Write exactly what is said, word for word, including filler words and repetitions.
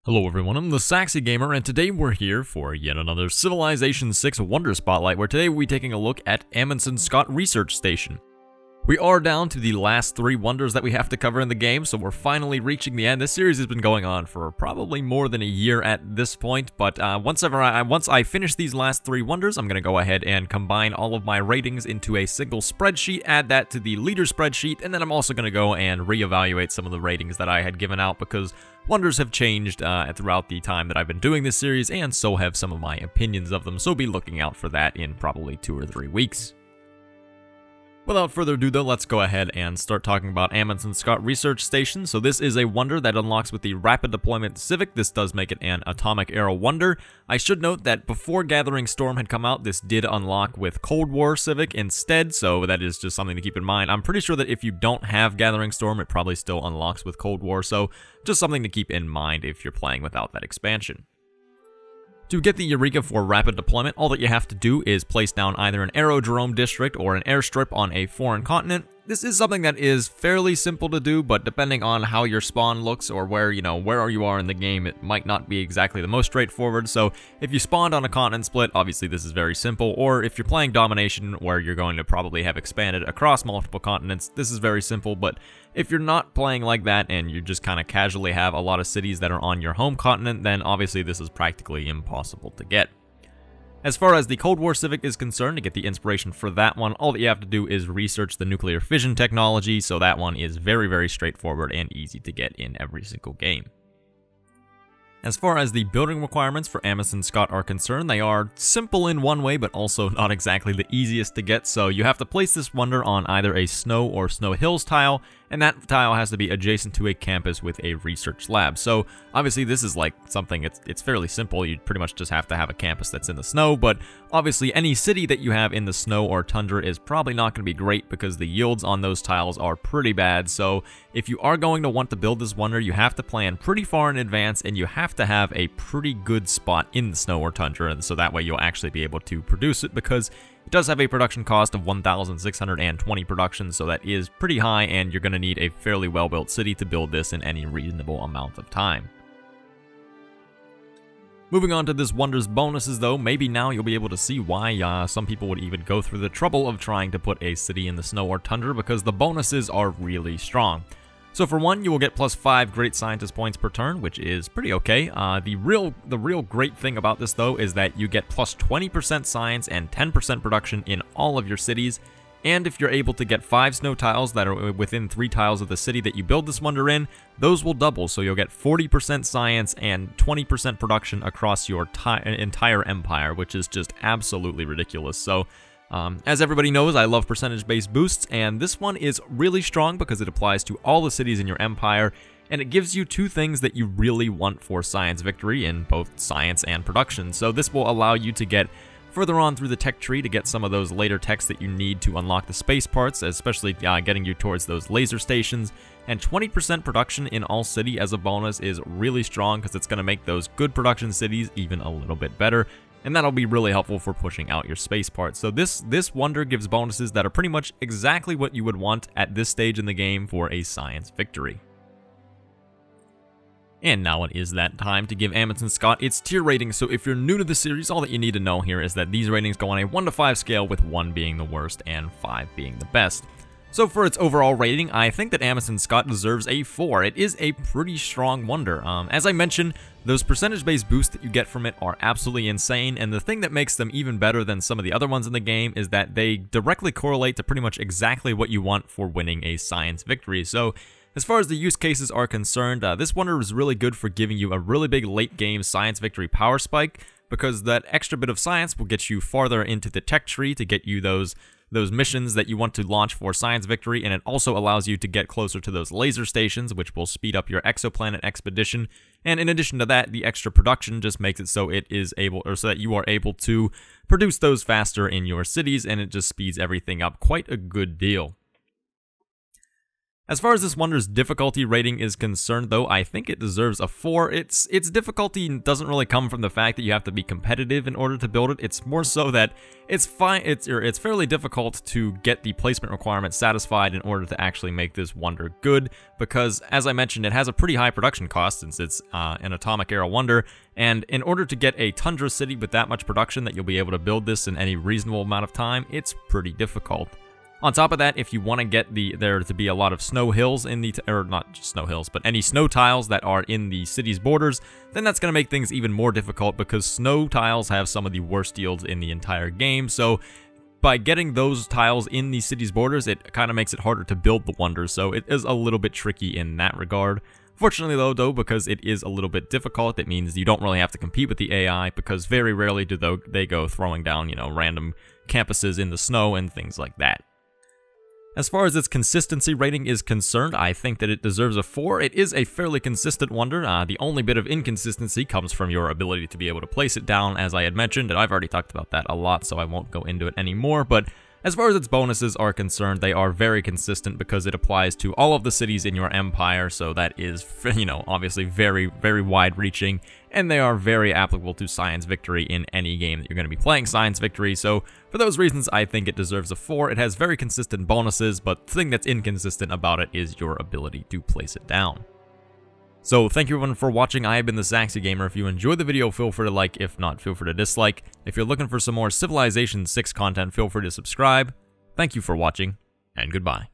Hello everyone, I'm the Saxy Gamer, and today we're here for yet another Civilization six Wonder Spotlight, where today we'll be taking a look at Amundsen Scott Research Station. We are down to the last three wonders that we have to cover in the game, so we're finally reaching the end. This series has been going on for probably more than a year at this point, but uh, once, ever I, once I finish these last three wonders, I'm going to go ahead and combine all of my ratings into a single spreadsheet, add that to the leader spreadsheet, and then I'm also going to go and reevaluate some of the ratings that I had given out, because wonders have changed uh, throughout the time that I've been doing this series, and so have some of my opinions of them, so be looking out for that in probably two or three weeks. Without further ado though, let's go ahead and start talking about Amundsen Scott Research Station. So this is a wonder that unlocks with the Rapid Deployment Civic. This does make it an Atomic Era wonder. I should note that before Gathering Storm had come out, this did unlock with Cold War Civic instead, so that is just something to keep in mind. I'm pretty sure that if you don't have Gathering Storm, it probably still unlocks with Cold War, so just something to keep in mind if you're playing without that expansion. To get the Eureka for rapid deployment, all that you have to do is place down either an aerodrome district or an airstrip on a foreign continent. This is something that is fairly simple to do, but depending on how your spawn looks or where, you know, where you are in the game, it might not be exactly the most straightforward. So if you spawned on a continent split, obviously this is very simple, or if you're playing domination where you're going to probably have expanded across multiple continents, this is very simple. But if you're not playing like that and you just kind of casually have a lot of cities that are on your home continent, then obviously this is practically impossible to get. As far as the Cold War Civic is concerned, to get the inspiration for that one, all that you have to do is research the nuclear fission technology, so that one is very, very straightforward and easy to get in every single game. As far as the building requirements for Amundsen Scott are concerned, they are simple in one way, but also not exactly the easiest to get, so you have to place this wonder on either a snow or snow hills tile, and that tile has to be adjacent to a campus with a research lab. So obviously this is like something, it's, it's fairly simple, you pretty much just have to have a campus that's in the snow, but obviously any city that you have in the snow or tundra is probably not going to be great because the yields on those tiles are pretty bad. So if you are going to want to build this wonder, you have to plan pretty far in advance, and you have to have a pretty good spot in the snow or tundra, and so that way you'll actually be able to produce it, because it does have a production cost of one thousand six hundred twenty production, so that is pretty high, and you're going to need a fairly well-built city to build this in any reasonable amount of time. Moving on to this wonder's bonuses though, maybe now you'll be able to see why uh, some people would even go through the trouble of trying to put a city in the snow or tundra, because the bonuses are really strong. So for one, you will get plus five Great Scientist points per turn, which is pretty okay. Uh, the real the real great thing about this, though, is that you get plus twenty percent science and ten percent production in all of your cities. And if you're able to get five snow tiles that are within three tiles of the city that you build this wonder in, those will double. So you'll get forty percent science and twenty percent production across your entire empire, which is just absolutely ridiculous. So Um, as everybody knows, I love percentage-based boosts, and this one is really strong because it applies to all the cities in your empire, and it gives you two things that you really want for science victory in both science and production. So this will allow you to get further on through the tech tree to get some of those later techs that you need to unlock the space parts, especially uh, getting you towards those laser stations. And twenty percent production in all city as a bonus is really strong because it's going to make those good production cities even a little bit better. And that'll be really helpful for pushing out your space parts. So this, this wonder gives bonuses that are pretty much exactly what you would want at this stage in the game for a science victory. And now it is that time to give Amundsen Scott its tier rating. So if you're new to the series, all that you need to know here is that these ratings go on a one to five scale, with one being the worst and five being the best. So for its overall rating, I think that Amundsen Scott deserves a four. It is a pretty strong wonder. Um, as I mentioned, those percentage-based boosts that you get from it are absolutely insane, and the thing that makes them even better than some of the other ones in the game is that they directly correlate to pretty much exactly what you want for winning a science victory. So as far as the use cases are concerned, uh, this wonder is really good for giving you a really big late-game science victory power spike, because that extra bit of science will get you farther into the tech tree to get you those those missions that you want to launch for science victory, and it also allows you to get closer to those laser stations, which will speed up your exoplanet expedition. And in addition to that, the extra production just makes it so it is able, or so that you are able to produce those faster in your cities, and it just speeds everything up quite a good deal. As far as this wonder's difficulty rating is concerned, though, I think it deserves a four. Its its difficulty doesn't really come from the fact that you have to be competitive in order to build it. It's more so that it's fine. It's or it's fairly difficult to get the placement requirement satisfied in order to actually make this wonder good. Because, as I mentioned, it has a pretty high production cost since it's uh, an Atomic Era wonder. And in order to get a tundra city with that much production that you'll be able to build this in any reasonable amount of time, it's pretty difficult. On top of that, if you want to get the there to be a lot of snow hills in the, or not just snow hills, but any snow tiles that are in the city's borders, then that's going to make things even more difficult because snow tiles have some of the worst yields in the entire game. So by getting those tiles in the city's borders, it kind of makes it harder to build the wonders. So it is a little bit tricky in that regard. Fortunately though, though, because it is a little bit difficult, it means you don't really have to compete with the A I because very rarely do they go throwing down, you know, random campuses in the snow and things like that. As far as its consistency rating is concerned, I think that it deserves a four. It is a fairly consistent wonder. Uh, the only bit of inconsistency comes from your ability to be able to place it down, as I had mentioned, and I've already talked about that a lot, so I won't go into it anymore, but as far as its bonuses are concerned, they are very consistent because it applies to all of the cities in your empire, so that is, you know, obviously very, very wide-reaching, and they are very applicable to Science Victory in any game that you're going to be playing Science Victory, so for those reasons, I think it deserves a four. It has very consistent bonuses, but the thing that's inconsistent about it is your ability to place it down. So, thank you everyone for watching. I have been the Zaxi Gamer. If you enjoyed the video, feel free to like. If not, feel free to dislike. If you're looking for some more Civilization six content, feel free to subscribe. Thank you for watching, and goodbye.